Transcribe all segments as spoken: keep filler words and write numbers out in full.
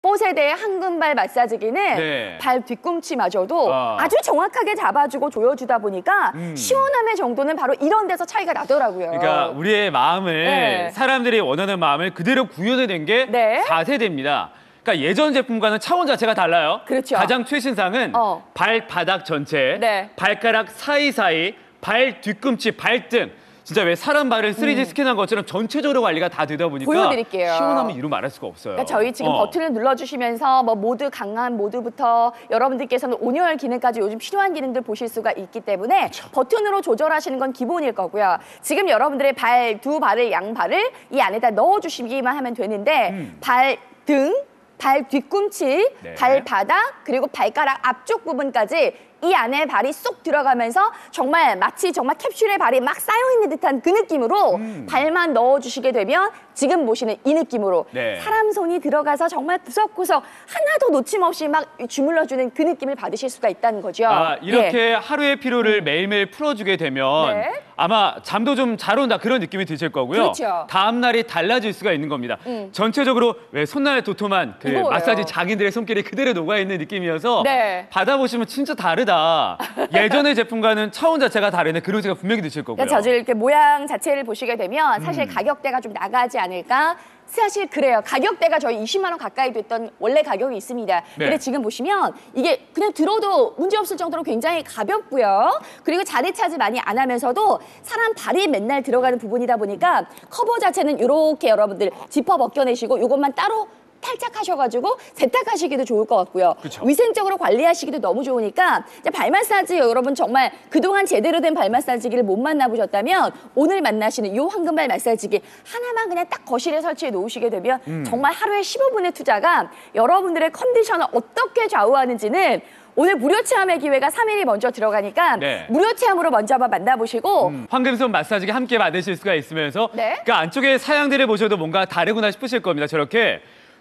뽀세대의 황금발 마사지기는 네. 발 뒤꿈치마저도 아. 아주 정확하게 잡아주고 조여주다 보니까 음. 시원함의 정도는 바로 이런 데서 차이가 나더라고요. 그러니까 우리의 마음을 네. 사람들이 원하는 마음을 그대로 구현해낸 게 네. 사 세대입니다. 그러니까 예전 제품과는 차원 자체가 달라요. 그렇죠. 가장 최신상은 어. 발바닥 전체, 네. 발가락 사이사이, 발 뒤꿈치, 발등. 진짜 왜 사람 발을 쓰리디 음. 스캔한 것처럼 전체적으로 관리가 다 되다 보니까 보여드릴게요. 시원함은 이루 말할 수가 없어요. 그러니까 저희 지금 어. 버튼을 눌러주시면서 뭐 모드 강한 모드부터 여러분들께서는 온열 기능까지 요즘 필요한 기능들 보실 수가 있기 때문에 그쵸. 버튼으로 조절하시는 건 기본일 거고요. 지금 여러분들의 발, 두 발을, 양발을 이 안에다 넣어주시기만 하면 되는데 음. 발 등, 발 뒤꿈치, 네. 발바닥, 그리고 발가락 앞쪽 부분까지 이 안에 발이 쏙 들어가면서 정말 마치 정말 캡슐에 발이 막 쌓여있는 듯한 그 느낌으로 음. 발만 넣어주시게 되면 지금 보시는 이 느낌으로 네. 사람 손이 들어가서 정말 구석구석 하나도 놓침없이 막 주물러주는 그 느낌을 받으실 수가 있다는 거죠. 아, 이렇게 예. 하루의 피로를 매일매일 풀어주게 되면 네. 아마 잠도 좀 잘 온다 그런 느낌이 드실 거고요. 그렇죠. 다음 날이 달라질 수가 있는 겁니다. 음. 전체적으로 왜 손날 도톰한 그 이거예요. 마사지 장인들의 손길이 그대로 녹아있는 느낌이어서 네. 받아보시면 진짜 다르다. 예전의 제품과는 차원 자체가 다르네. 그런 생각 분명히 드실 거고요. 그러니까 저질 이렇게 모양 자체를 보시게 되면 사실 음. 가격대가 좀 나가지 않을까? 사실 그래요. 가격대가 저희 이십만 원 가까이 됐던 원래 가격이 있습니다. 네. 근데 지금 보시면 이게 그냥 들어도 문제없을 정도로 굉장히 가볍고요. 그리고 자리 차지 많이 안 하면서도 사람 발이 맨날 들어가는 부분이다 보니까 커버 자체는 이렇게 여러분들 지퍼 벗겨내시고 이것만 따로 탈착하셔가지고 세탁하시기도 좋을 것 같고요. 그쵸. 위생적으로 관리하시기도 너무 좋으니까 이제 발 마사지 여러분 정말 그동안 제대로 된 발 마사지기를 못 만나보셨다면 오늘 만나시는 이 황금발 마사지기 하나만 그냥 딱 거실에 설치해 놓으시게 되면 음. 정말 하루에 십오 분의 투자가 여러분들의 컨디션을 어떻게 좌우하는지는 오늘 무료 체험의 기회가 삼 일이 먼저 들어가니까 네. 무료 체험으로 먼저 한번 만나보시고 음, 황금손 마사지기 함께 받으실 수가 있으면서 네. 그 안쪽에 사양들을 보셔도 뭔가 다르구나 싶으실 겁니다. 저렇게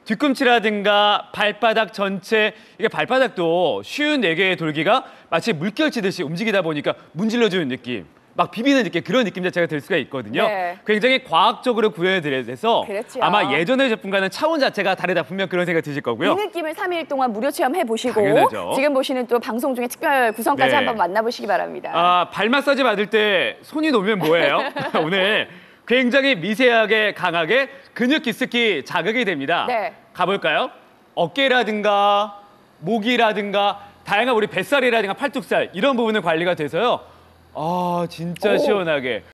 뒤꿈치라든가 발바닥 전체, 이게 발바닥도 쉬운 네 개의 돌기가 마치 물결치듯이 움직이다 보니까 문질러주는 느낌, 막 비비는 느낌, 그런 느낌 자체가 들 수가 있거든요. 네. 굉장히 과학적으로 구현해드려서 그렇죠. 아마 예전의 제품과는 차원 자체가 다르다 분명 그런 생각 드실 거고요. 이 느낌을 삼 일 동안 무료 체험해보시고 당연하죠. 지금 보시는 또 방송 중에 특별 구성까지 네. 한번 만나보시기 바랍니다. 아, 발 마사지 받을 때 손이 놓으면 뭐예요? 오늘 굉장히 미세하게 강하게 근육 깊숙이 자극이 됩니다. 네. 가볼까요? 어깨라든가 목이라든가 다양한 우리 뱃살이라든가 팔뚝살 이런 부분을 관리가 돼서요. 아, 진짜 오. 시원하게.